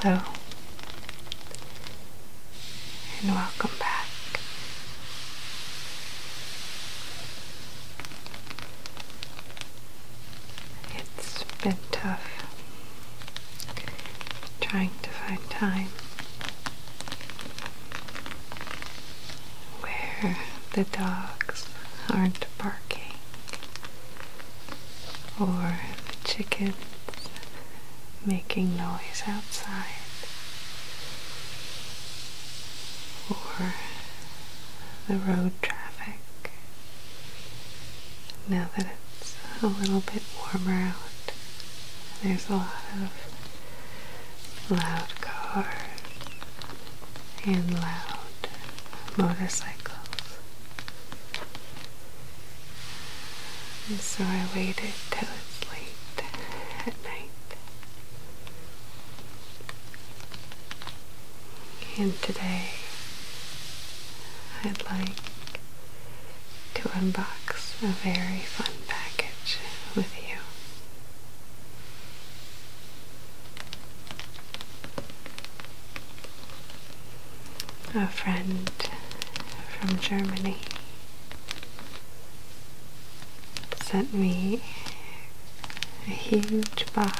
Hello and welcome back. It's been tough trying to find time where the dogs aren't barking or the chickens making noise outside or the road traffic. Now that it's a little bit warmer out, there's a lot of loud cars and loud motorcycles. And so I waited till it's late at night. And today I'd like to unbox a very fun package with you. A friend from Germany sent me a huge box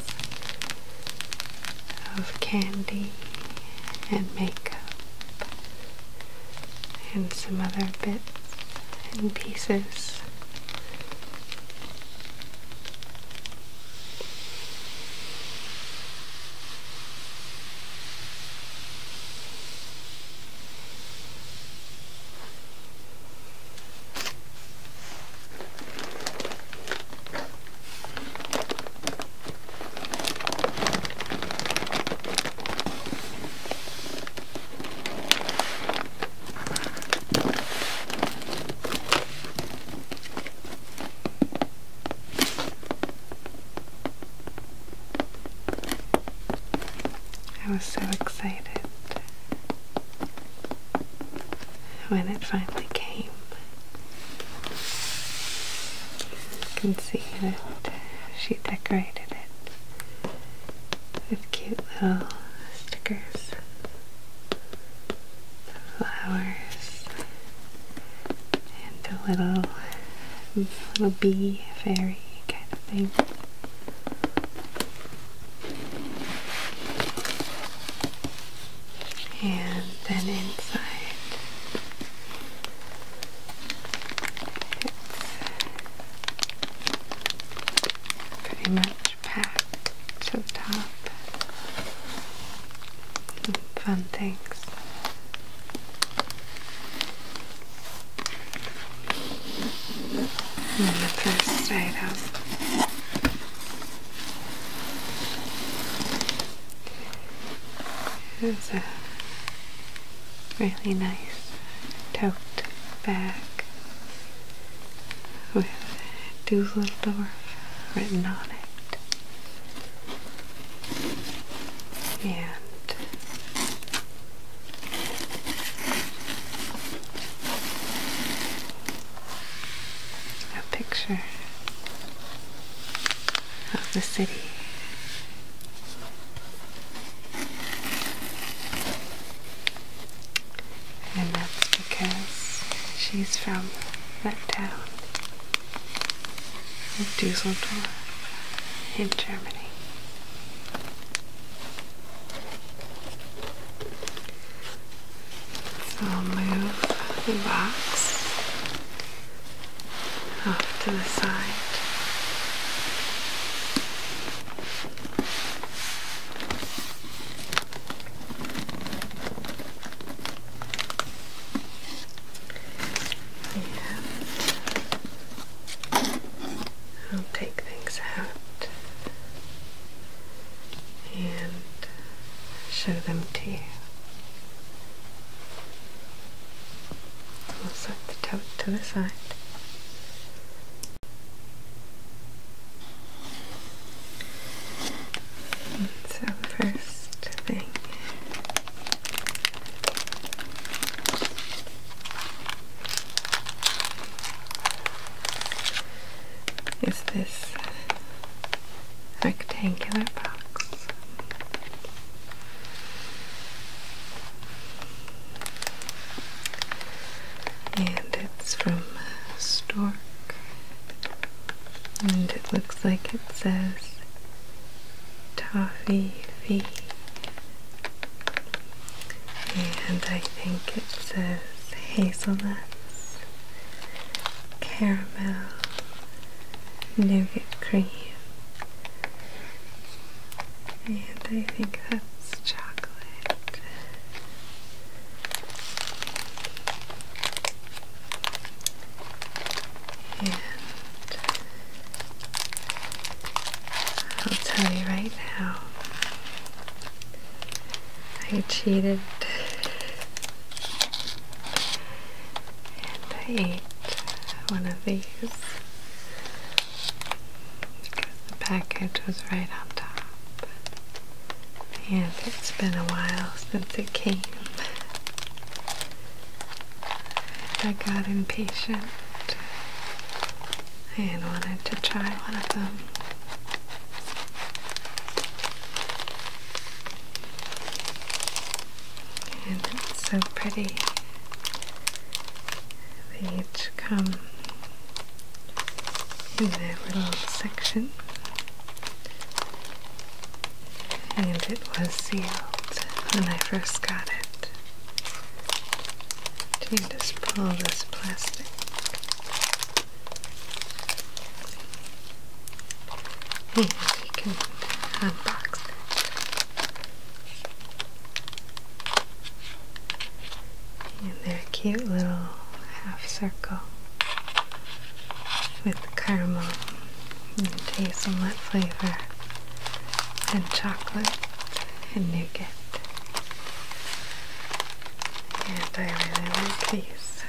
of candy and makeup and some other bits and pieces. I was so excited when it finally came. You can see that she decorated it with cute little stickers, flowers, and a little bee fairy kind of thing. And then inside it's pretty much packed to the top with fun things. And the first item is a really nice tote bag with Dusseldorf written on it, and a picture of the city. And that's because she's from that town of Dusseldorf in Germany. So I'll move the box off to the side. I'll take things out and show them to you. We'll set the tote to the side. And so the first thing is this rectangular box. And it looks like it says toffee fee. And I think it says hazelnuts, caramel, nougat cream, and I think that's chocolate. And I'll tell you right now, I cheated and I ate one of these because the package was right on top, and it's been a while since it came. I got impatient and wanted to try one of them. And it's so pretty. They each come in their little section, and it was sealed when I first got it. You just pull this plastic and you can unbox it. And they're a cute little half circle with caramel and hazelnut flavor and chocolate and nougat. And I really like these.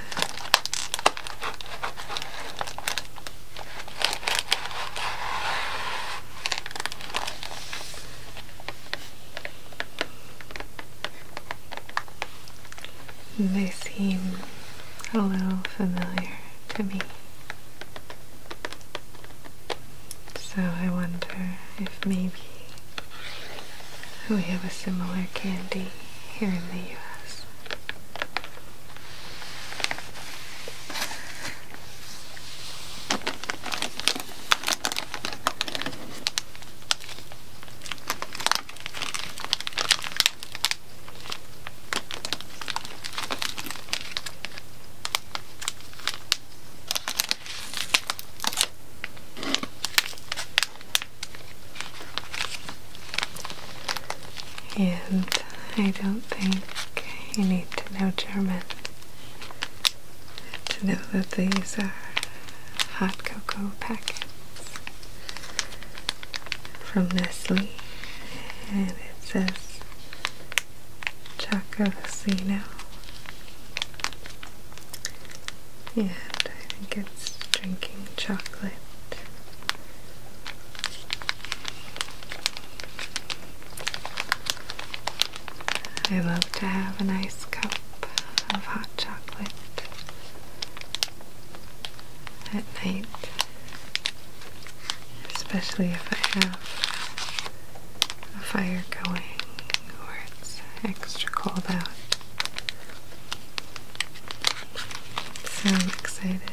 And they seem a little familiar to me. So I wonder if maybe we have a similar candy here in the US. And I don't think you need to know German to know that these are hot cocoa packets from Nestle, and it says xoxo, and I think it's drinking chocolate. I love to have a nice cup of hot chocolate at night, especially if I have a fire going or it's extra cold out. So I'm excited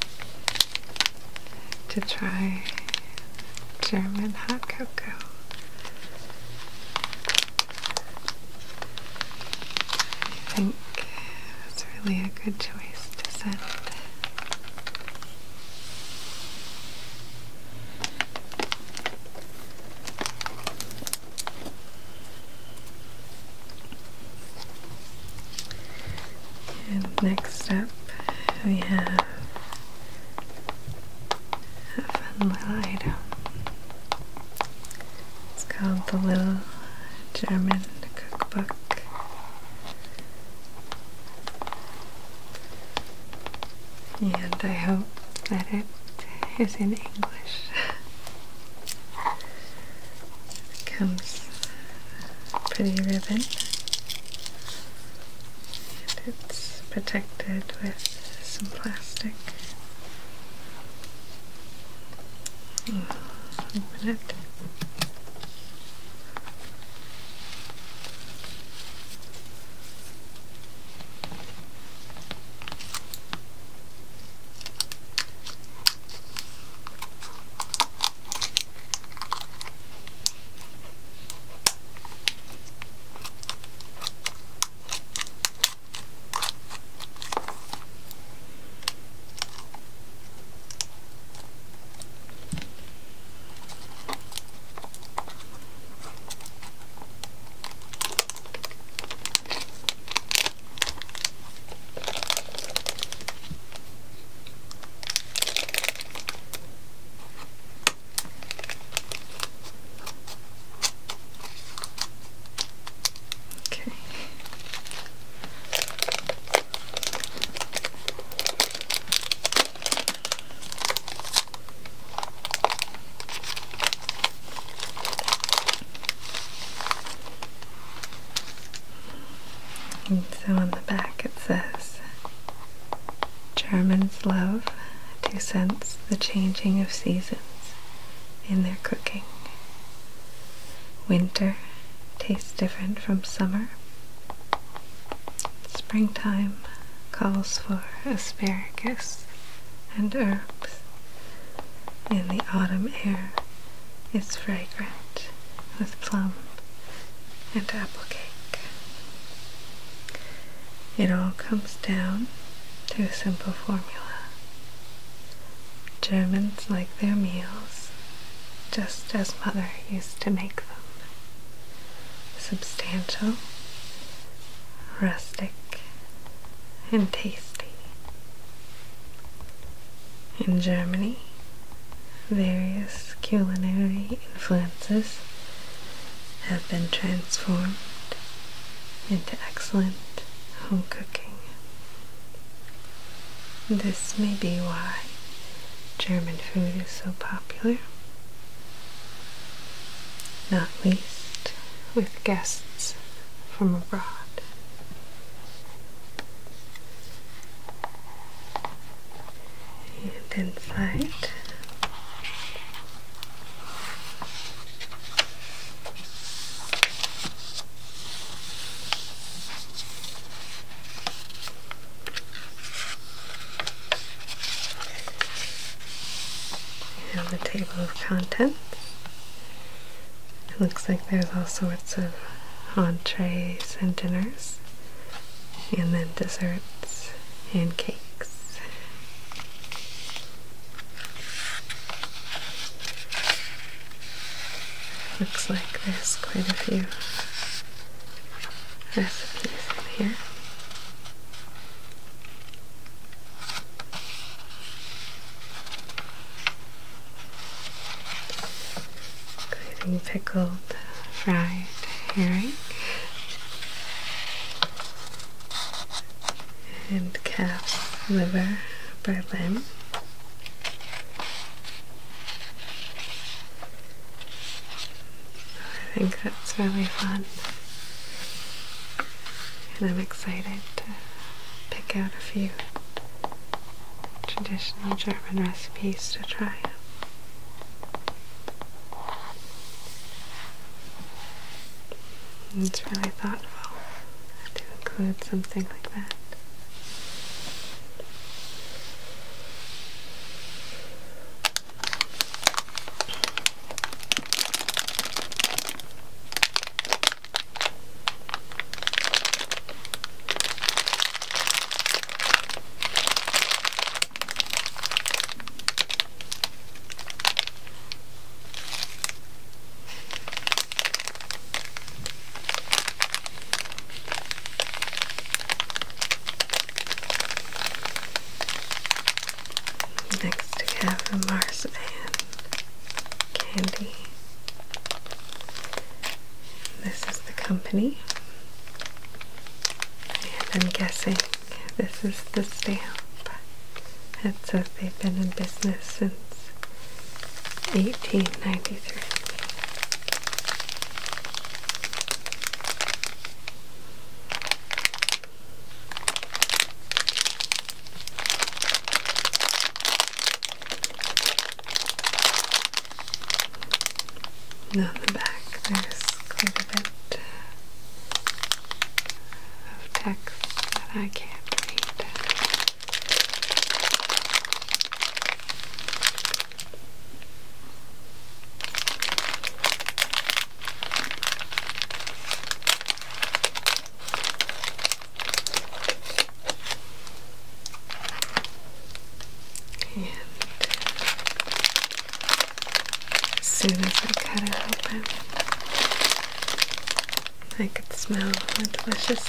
to try German hot cocoa. I think it's really a good choice to send. And next up we have a fun little item. It's called the Little German Cookbook. And I hope that it is in English. It comes pretty ribbon, and it's protected with some plastic. Open it. So on the back it says, Germans love to sense the changing of seasons in their cooking. Winter tastes different from summer. Springtime calls for asparagus and herbs, and the autumn air is fragrant with plum and apple cake. It all comes down to a simple formula. Germans like their meals just as Mother used to make them. Substantial, rustic, and tasty. In Germany, various culinary influences have been transformed into excellent home cooking. This may be why German food is so popular, not least with guests from abroad. And inside, we have the table of contents. It looks like there's all sorts of entrees and dinners, and then desserts and cakes. Looks like there's quite a few recipes in here. Including pickled fried herring and calf liver Berlin. I think that's really fun, and I'm excited to pick out a few traditional German recipes to try. And it's really thoughtful to include something like that. Next we have the marzipan candy. This is the company, and I'm guessing this is the stamp. It says they've been in business since 1893. And on the back there's quite a bit of text that I can't read. And as soon as I cut it open, I could smell the delicious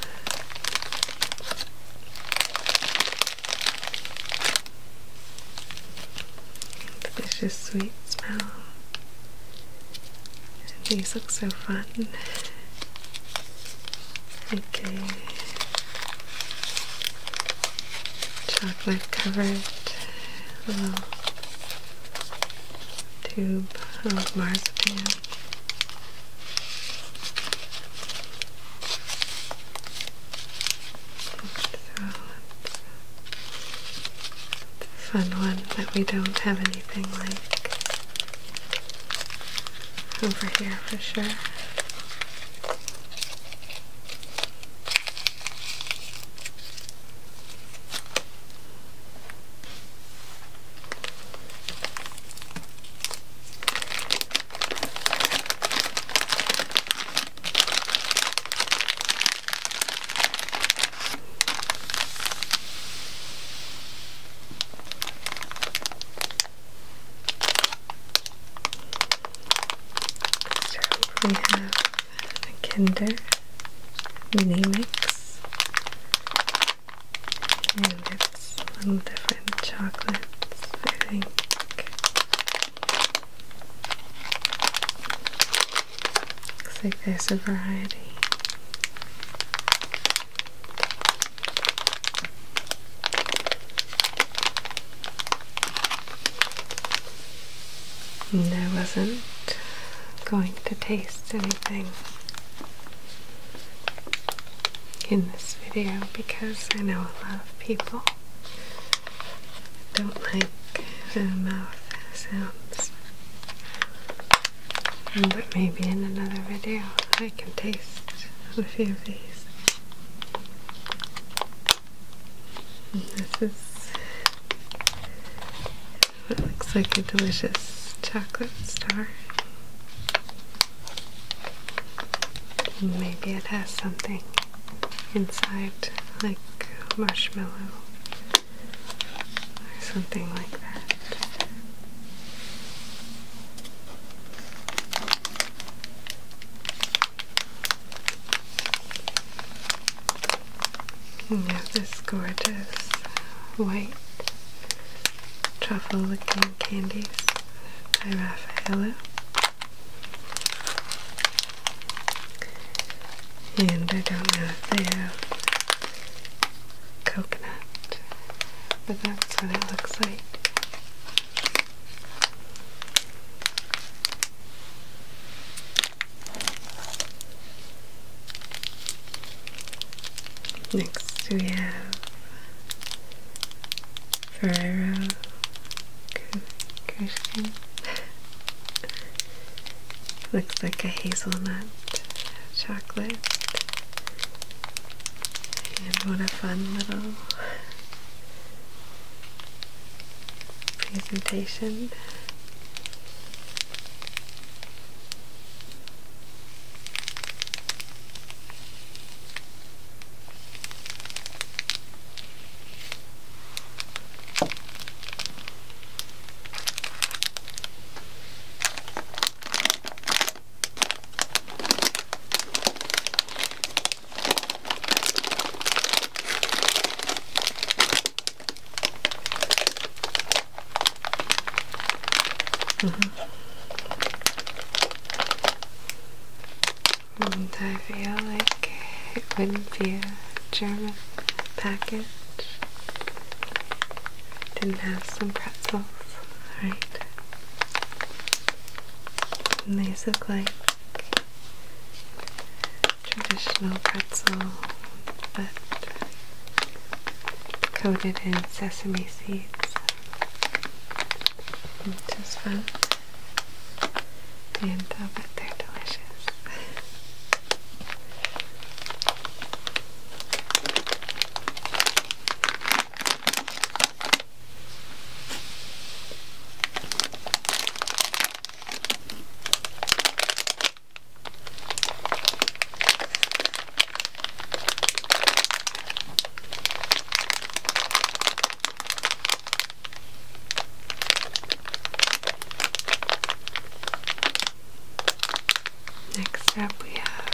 sweet smell. And these look so fun. Like a chocolate covered little tube of marzipan. fun one that we don't have anything like over here for sure. We have a Kinder mini mix, and it's little different chocolates, I think. Looks like there's a variety. And I wasn't going to taste anything in this video because I know a lot of people don't like the mouth sounds, but maybe in another video I can taste a few of these. And this is what looks like a delicious chocolate star. Maybe it has something inside, like marshmallow or something like that. We have this gorgeous white truffle-looking candies by Raffaello. And I don't know if they have coconut, but that's what it looks like. Next we have Ferrero Christian. Looks like a hazelnut chocolate. And what a fun little presentation. And I feel like it wouldn't be a German package if it didn't have some pretzels, right? And these look like traditional pretzel, but coated in sesame seeds, which is fun. And I'll bet they're delicious. Next up we have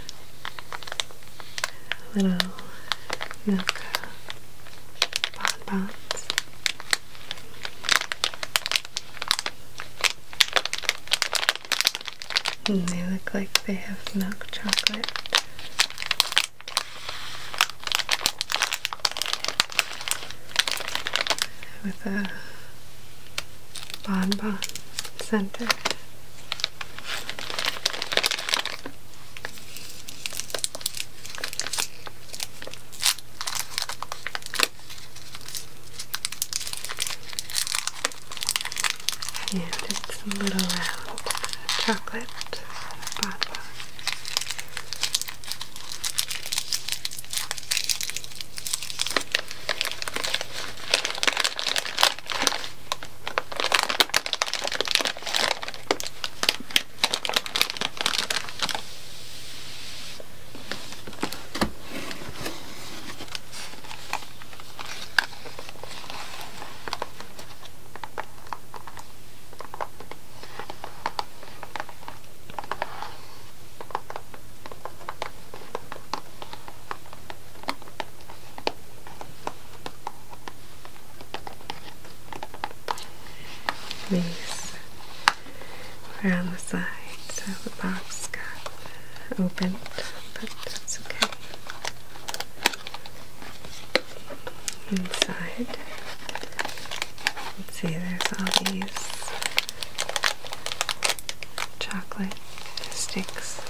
little milk bonbons. And they look like they have milk chocolate. With a bonbon center. And it's a little round chocolate bonbon. These were on the side, so the box got opened, but that's okay. Inside, let's see, there's all these chocolate sticks.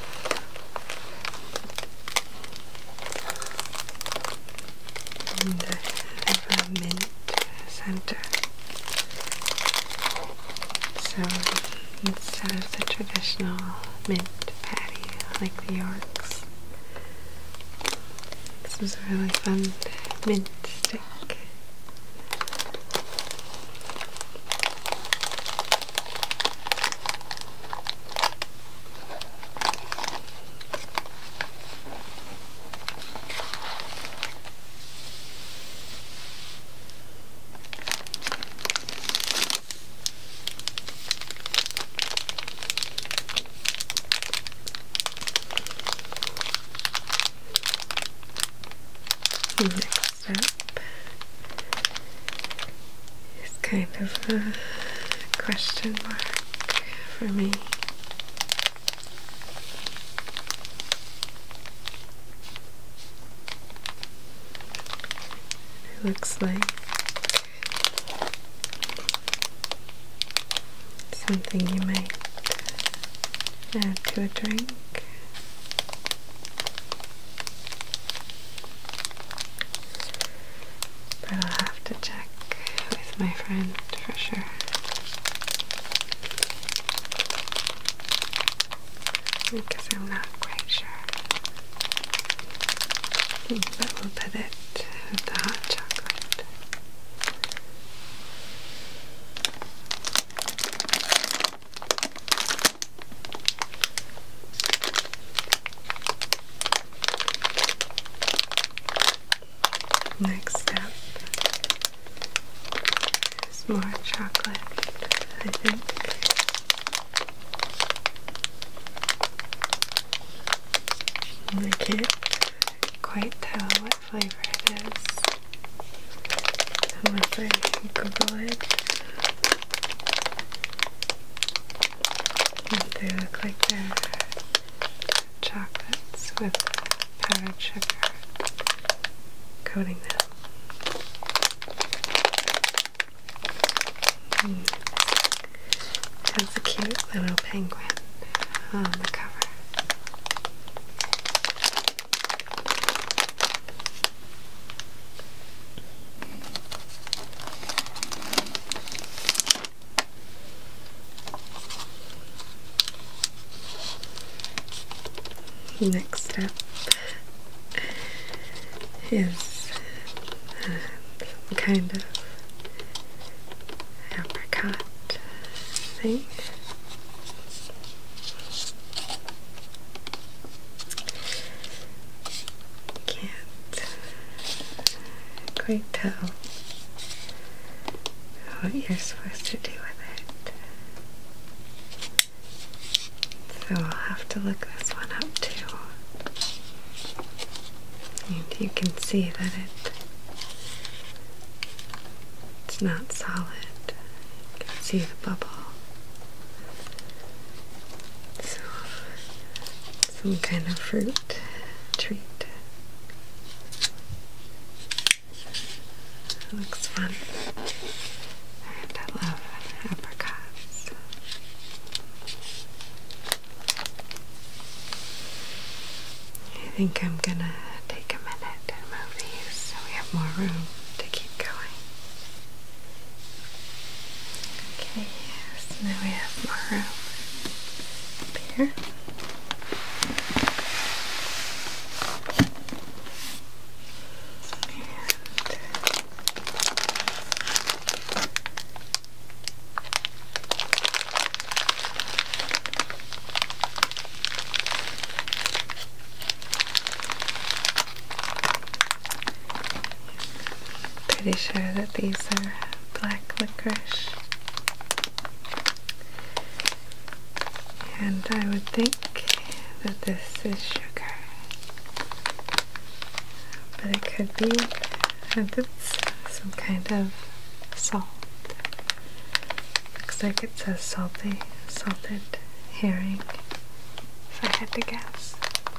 And I have a mint center. So instead of the traditional mint patty like the Yorks, this was a really fun mint stick. Next up is kind of a question mark for me. It looks like something you might add to a drink. But I'll have to check with my friend for sure. Because I'm not quite sure. But we'll put it with the hot chocolate. Next up is more chocolate, I think. And I can't quite tell what flavor it is unless I Google it. And they look like they're chocolates with powdered sugar coating them. It has a cute little penguin on the cover. Next up is some kind of apricot thing. Can't quite tell what you're supposed to do with it. So I'll have to look this one up too. And you can see that it's not solid. You can see the bubble. So, some kind of fruit treat. It looks fun. And I love apricots. I think I'm gonna take a minute and move these so we have more room to keep going. Okay, Now we have more room up here. Pretty sure that these are black licorice, and I would think that this is sugar, but it could be that it's some kind of salt. Looks like it says salted herring, if I had to guess.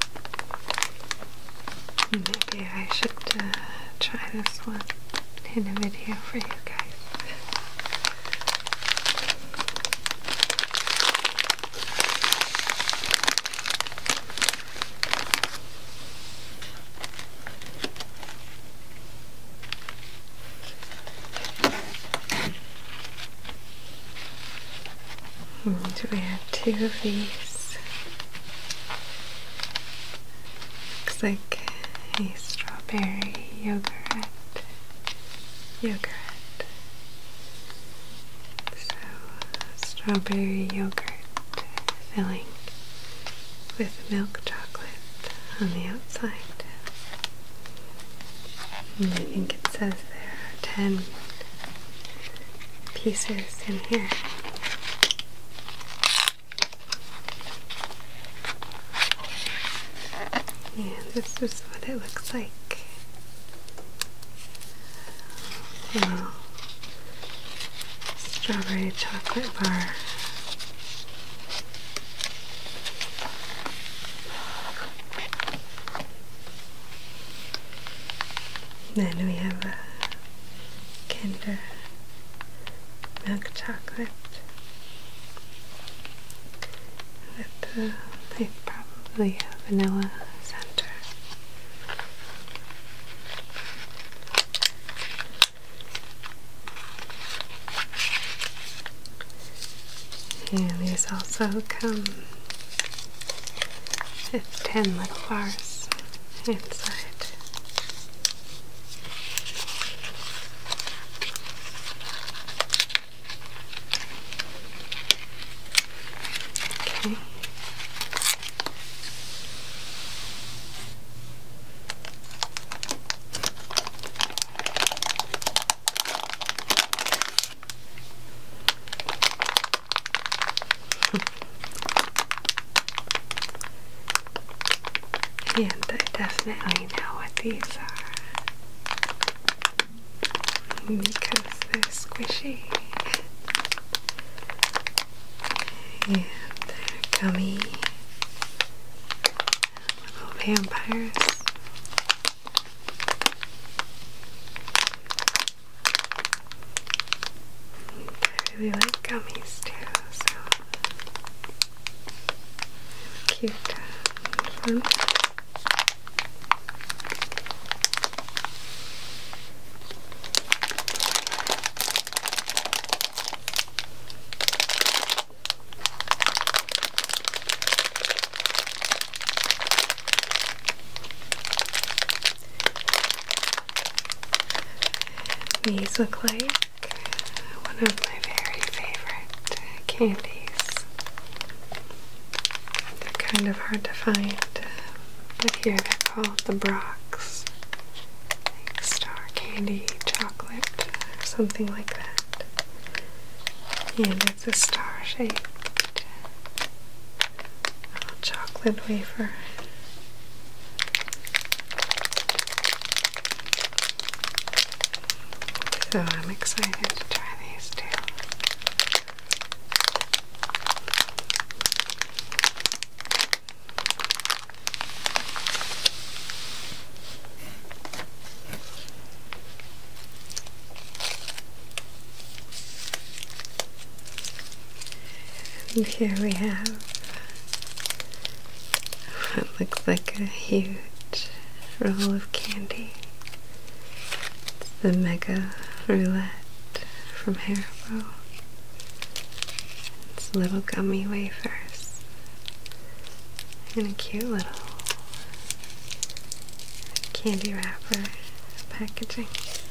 Maybe I should try this one in a video for you guys. And we have two of these. Looks like a strawberry yogurt. So, strawberry yogurt filling with milk chocolate on the outside. And I think it says there are 10 pieces in here. And this is what it looks like. Wow. Strawberry chocolate bar. Then we have a Kinder milk chocolate with probably a vanilla center. And these also come with 10 little bars inside. Okay. And I definitely know what these are because they're squishy and they're gummy little vampires. I really like gummies too, so cute and fun. These look like one of my very favorite candies. They're kind of hard to find, but here they're called the Brock's, like star candy chocolate or something like that. And it's a star-shaped little chocolate wafer. So I'm excited to try these too. And here we have what looks like a huge roll of candy. It's the Mega Roulette from Haribo. little gummy wafers in a cute little candy wrapper packaging.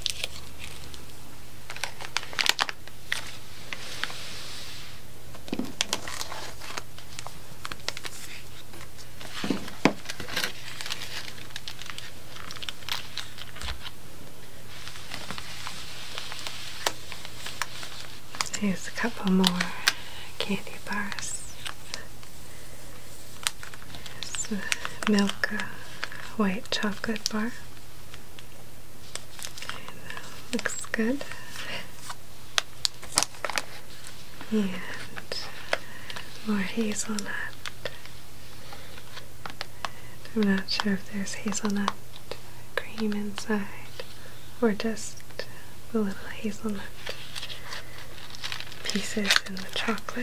Here's a couple more candy bars. There's a milk white chocolate bar. And, looks good. And more hazelnut. I'm not sure if there's hazelnut cream inside or just the little hazelnut pieces in the chocolate.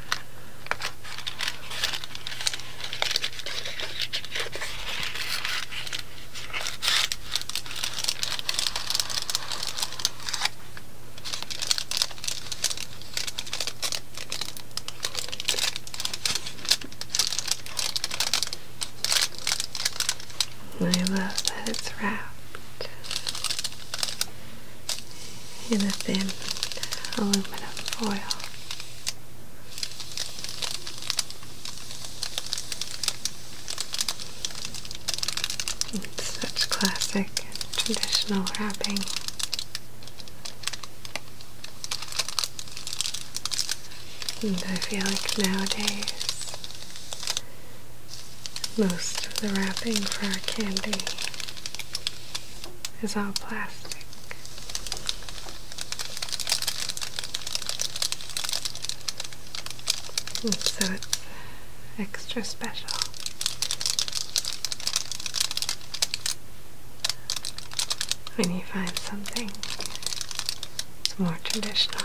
I love that it's wrapped in a thin aluminum foil. It's such classic traditional wrapping. And I feel like nowadays most of the wrapping for our candy is all plastic. And so it's extra special when you find something that's more traditional.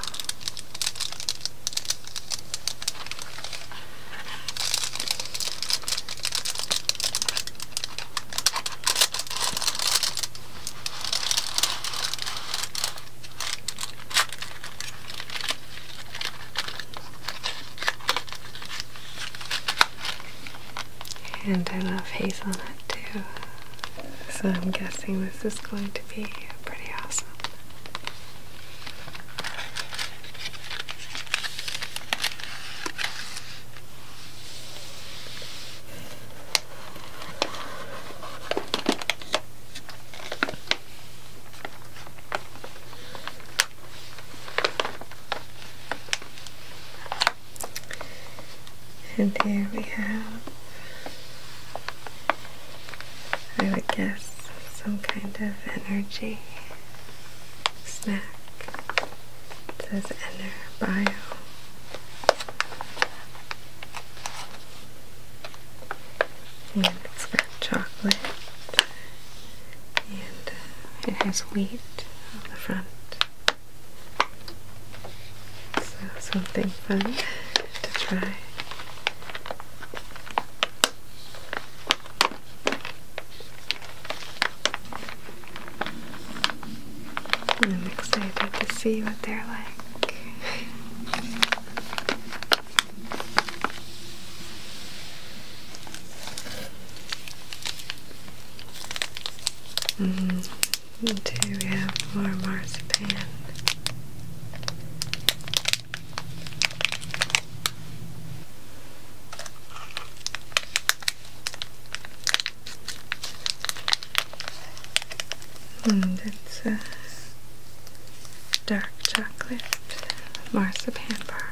And I love hazelnut too, so I'm guessing this is going to be pretty awesome. And here we have, I would guess, some kind of energy snack. It says Ener Bio. And it's got chocolate, and it has wheat on the front. So something fun to try. I'm excited to see what they're like. And here we have more marzipan. And it's a dark chocolate marzipan bar.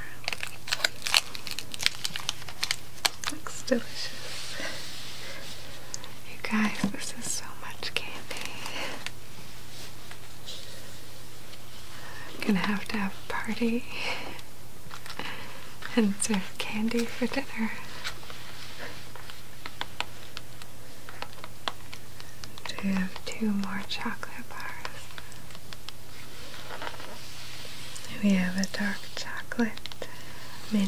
Looks delicious. You guys, this is so much candy. I'm gonna have to have a party and serve candy for dinner. We have 2 more chocolate bars. We have a dark chocolate mint.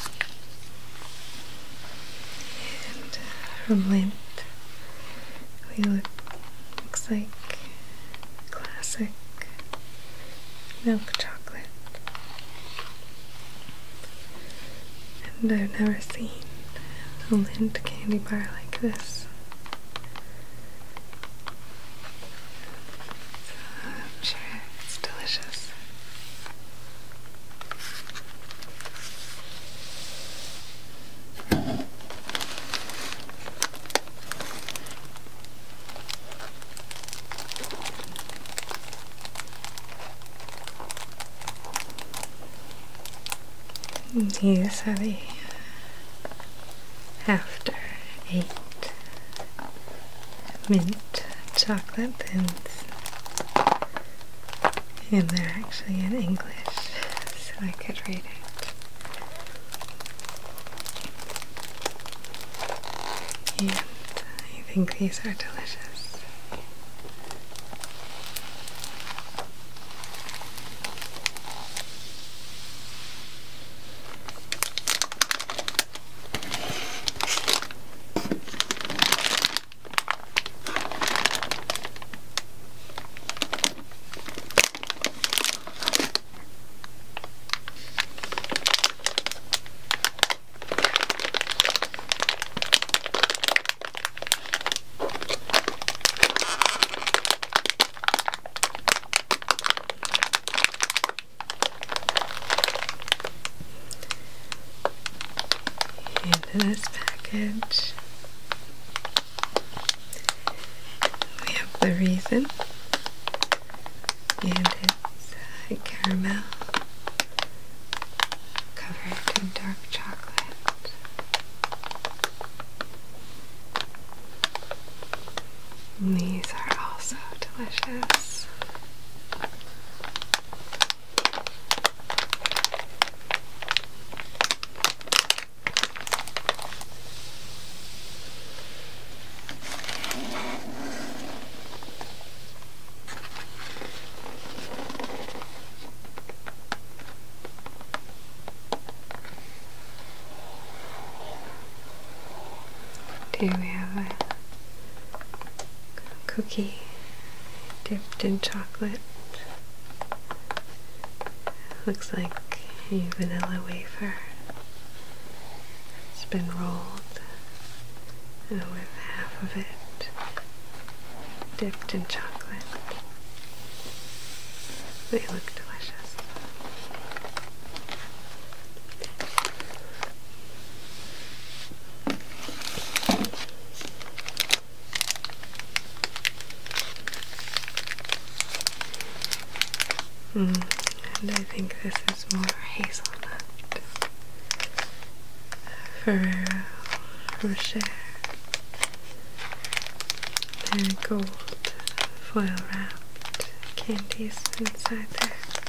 And from Lindt, looks like classic milk chocolate. And I've never seen a Lindt candy bar like this. So I'm sure it's delicious. These are the After 8 mint chocolate thins, and they're actually in English, so I could read it. And I think these are delicious. In this package, we have the Reason, and it's a caramel covered in dark chocolate. And these are also delicious. Here we have a cookie dipped in chocolate. Looks like a vanilla wafer. It's been rolled and with half of it dipped in chocolate. They look delicious. And I think this is more hazelnut. Ferrero Rocher. They're gold foil wrapped candies inside there.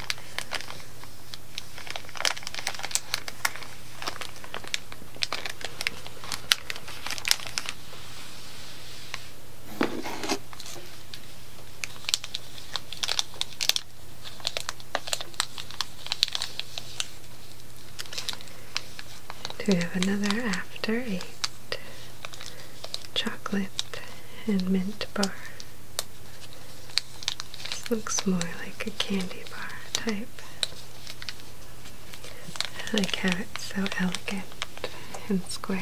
We have another After 8 chocolate and mint bar. This looks more like a candy bar type. I like how it's so elegant and square.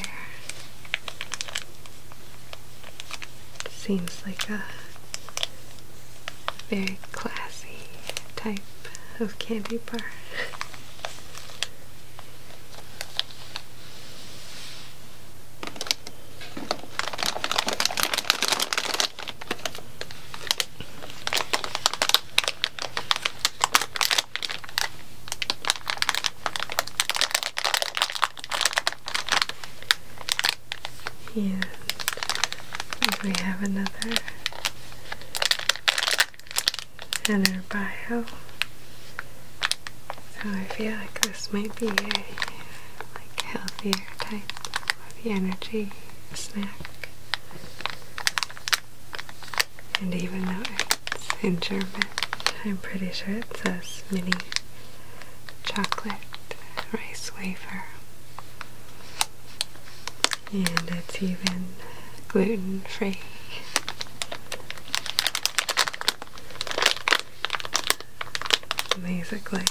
It seems like a very classy type of candy bar. And we have another inner bio. So I feel like this might be a healthier type of the energy snack. And even though it's in German, I'm pretty sure it says mini chocolate rice wafer. And it's even gluten-free. basically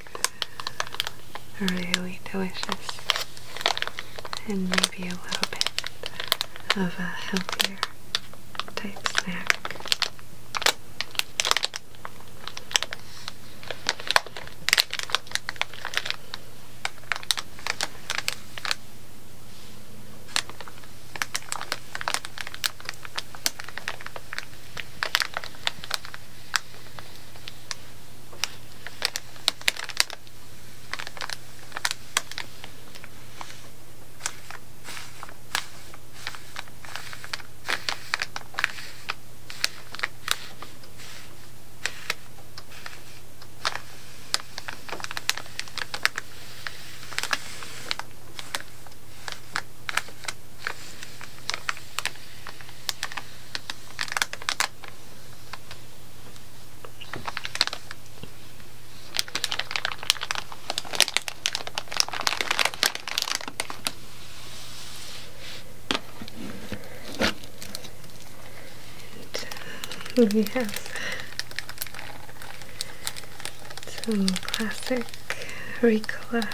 really delicious and maybe a little bit of a healthier type snack. We have some classic Ricola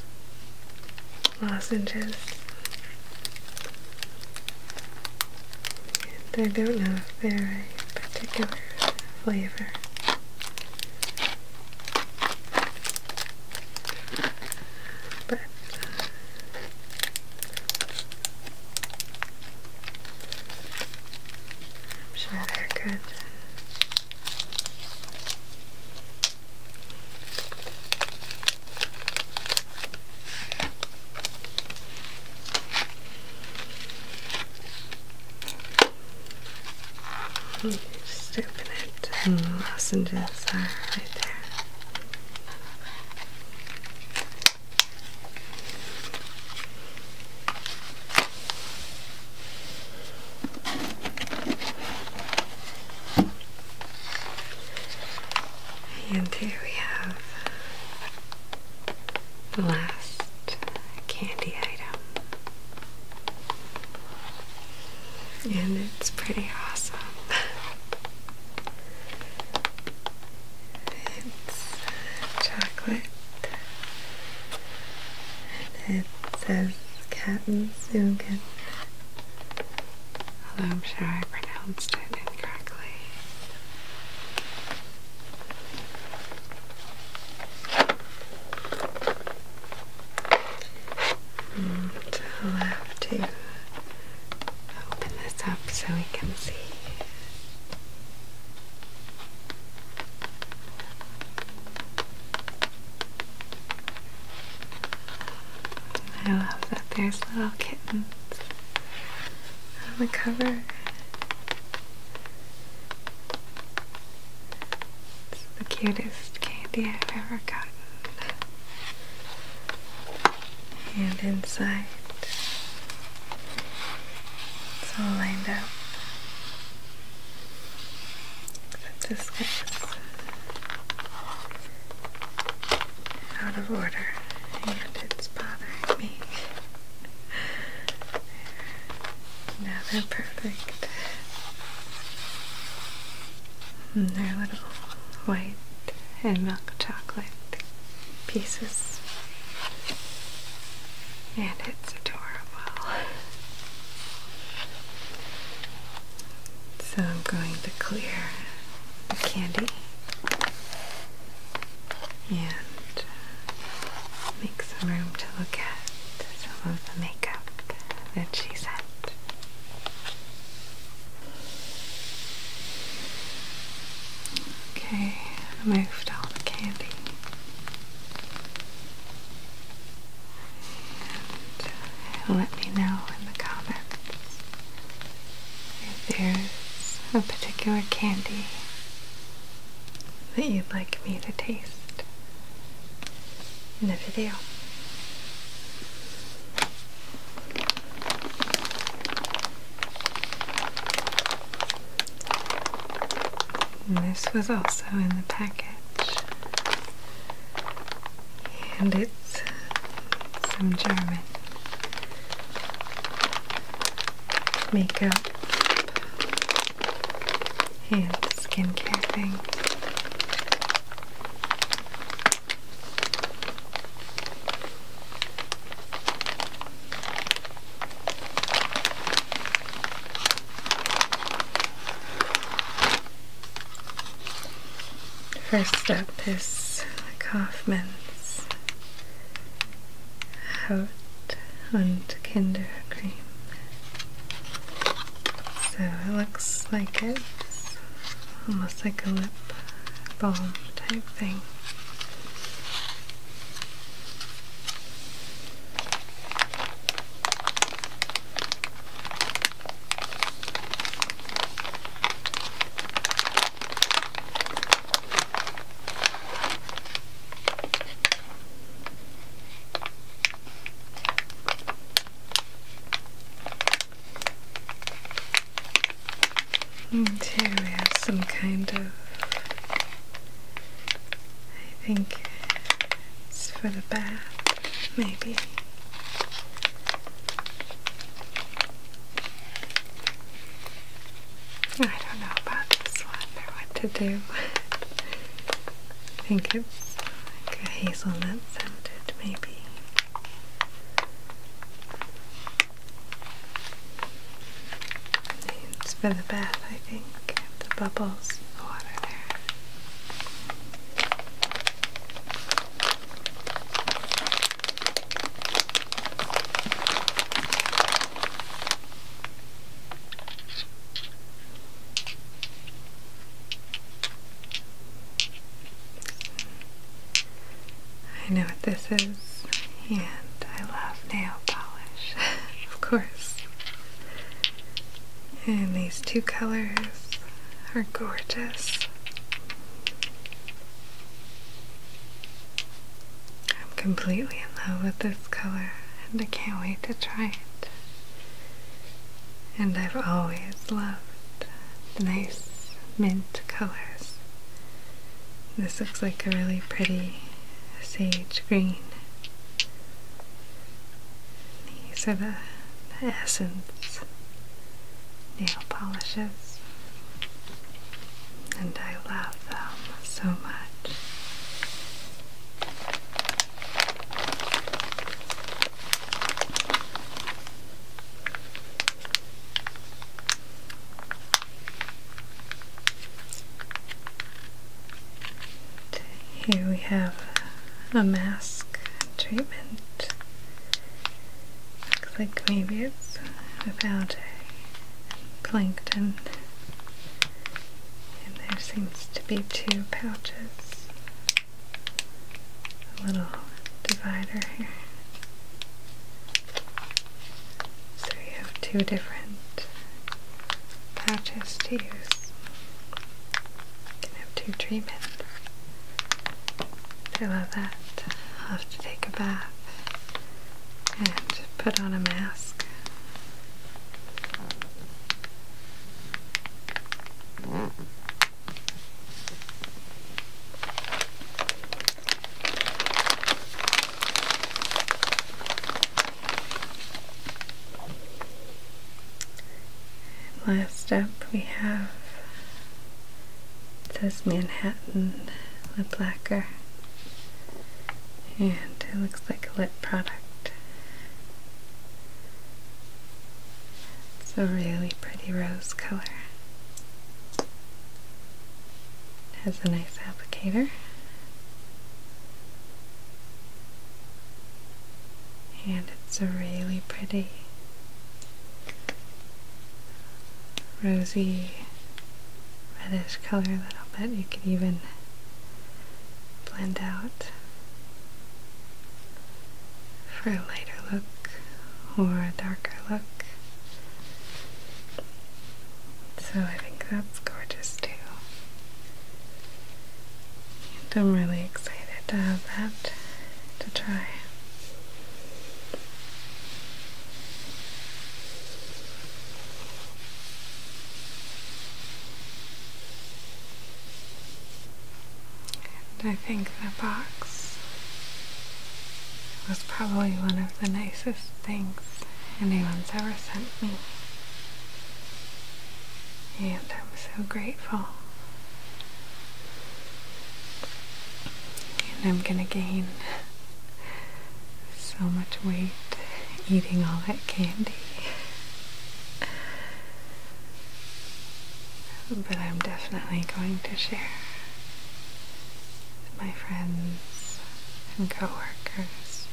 lozenges. And I don't know if they're a particular flavor. But I'm sure they're good. Just open it, and the lozenges are right there. And here we have the last candy item. And it's pretty awesome. It's chocolate. And it says Captain Zugan. Although I'm sure I pronounced it incorrectly. I'll have to open this up so we can see. I love that there's little kittens on the cover. It's the cutest candy I've ever gotten. And inside, it's all lined up. Except this guy's out of order, and it's bothering me. Now they're perfect. And they're little white and milk chocolate pieces. And it's adorable. So I'm going to clear the candy and make some room to look at some of the makeup that she sent. Okay, I moved all the candy. Let me know in the comments if there's a particular candy that you'd like me to taste in the video. And this was also in the package, and it's some German makeup and skincare thing. First up is Kaufmann's Haut und Kindercreme. So it looks like it's almost like a lip balm type thing. And here we have some kind of, I think it's for the bath, maybe. I don't know about this one or what to do. I think it's like a hazelnut scented, maybe. It's for the bath, I think. The bubbles, the water there. I know what this is, and I love nail polish, of course. And these two colors are gorgeous. I'm completely in love with this color, and I can't wait to try it. And I've always loved the nice mint colors. This looks like a really pretty sage green. These are the Essence nail polishes, and I love them so much. Here we have a mask treatment. Looks like maybe it's without plankton, and there seems to be two pouches, a little divider here, so you have two different pouches to use. You can have two treatments. I love that. I'll have to take a bath and put on a mask. Last up we have, it says Manhattan Lip Lacquer, and it looks like a lip product. It's a really pretty rose color. It has a nice applicator. And it's a really pretty rosy reddish color that I'll bet you could even blend out for a lighter look or a darker look. So I think that's gorgeous too. And I'm really excited to have that to try. And I think that box was probably one of the nicest things anyone's ever sent me. And I'm so grateful. And I'm gonna gain so much weight eating all that candy. But I'm definitely going to share. my friends and coworkers.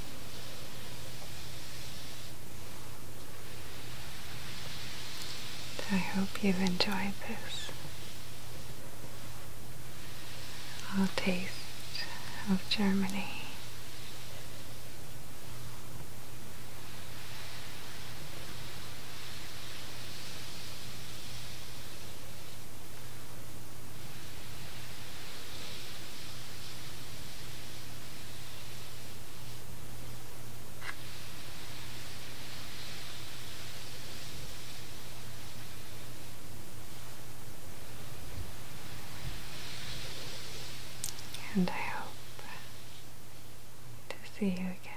I hope you've enjoyed this little taste of Germany. And I hope to see you again.